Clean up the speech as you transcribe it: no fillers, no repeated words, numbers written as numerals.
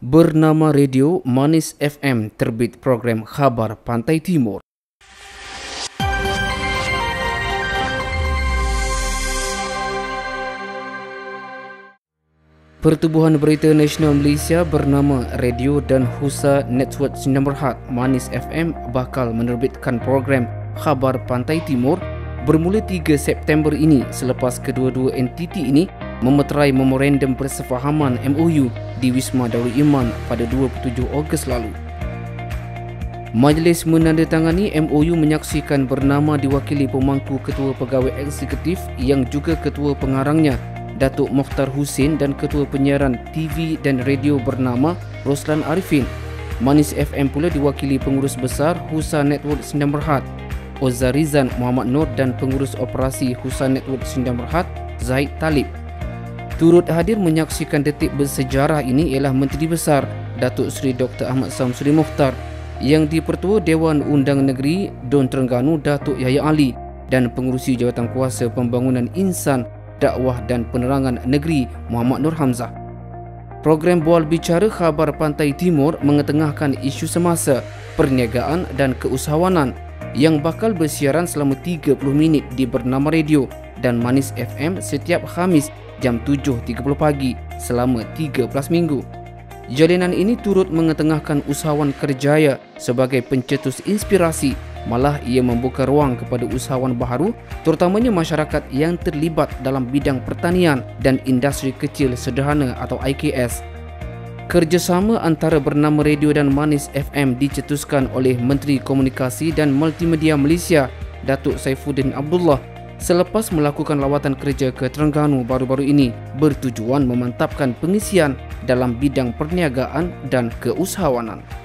Bernama Radio Manis FM terbit program Khabar Pantai Timur. Pertubuhan Berita Nasional Malaysia bernama Radio dan Husa Network Sdn Bhd Manis FM bakal menerbitkan program Khabar Pantai Timur bermula 3 September ini selepas kedua-dua entiti ini memeterai memorandum persefahaman MOU di Wisma Darul Iman pada 27 Ogos lalu. Majlis menandatangani MOU menyaksikan bernama diwakili pemangku Ketua Pegawai Eksekutif yang juga Ketua Pengarangnya Datuk Mokhtar Hussein dan Ketua Penyiaran TV dan Radio bernama Roslan Arifin. Manis FM pula diwakili Pengurus Besar Husa Network Sdn Bhd Ozar Rizan Muhammad Nur dan Pengurus Operasi Husa Network Sdn Bhd Zahid Talib. Turut hadir menyaksikan detik bersejarah ini ialah Menteri Besar Datuk Seri Dr. Ahmad Samsuri Mokhtar, Yang di-Pertua Dewan Undang Negeri Don Terengganu Datuk Yahya Ali dan Pengerusi Jawatan Kuasa Pembangunan Insan, Dakwah dan Penerangan Negeri Muhammad Nur Hamzah. Program Bual Bicara Khabar Pantai Timur mengetengahkan isu semasa, perniagaan dan keusahawanan yang bakal bersiaran selama 30 minit di Bernama Radio dan Manis FM setiap Khamis jam 7.30 pagi selama 13 minggu. Jalinan ini turut mengetengahkan usahawan kerjaya sebagai pencetus inspirasi, malah ia membuka ruang kepada usahawan baharu terutamanya masyarakat yang terlibat dalam bidang pertanian dan industri kecil sederhana atau IKS. Kerjasama antara Bernama Radio dan Manis FM dicetuskan oleh Menteri Komunikasi dan Multimedia Malaysia Datuk Saifuddin Abdullah selepas melakukan lawatan kerja ke Terengganu baru-baru ini bertujuan memantapkan pengisian dalam bidang perniagaan dan keusahawanan.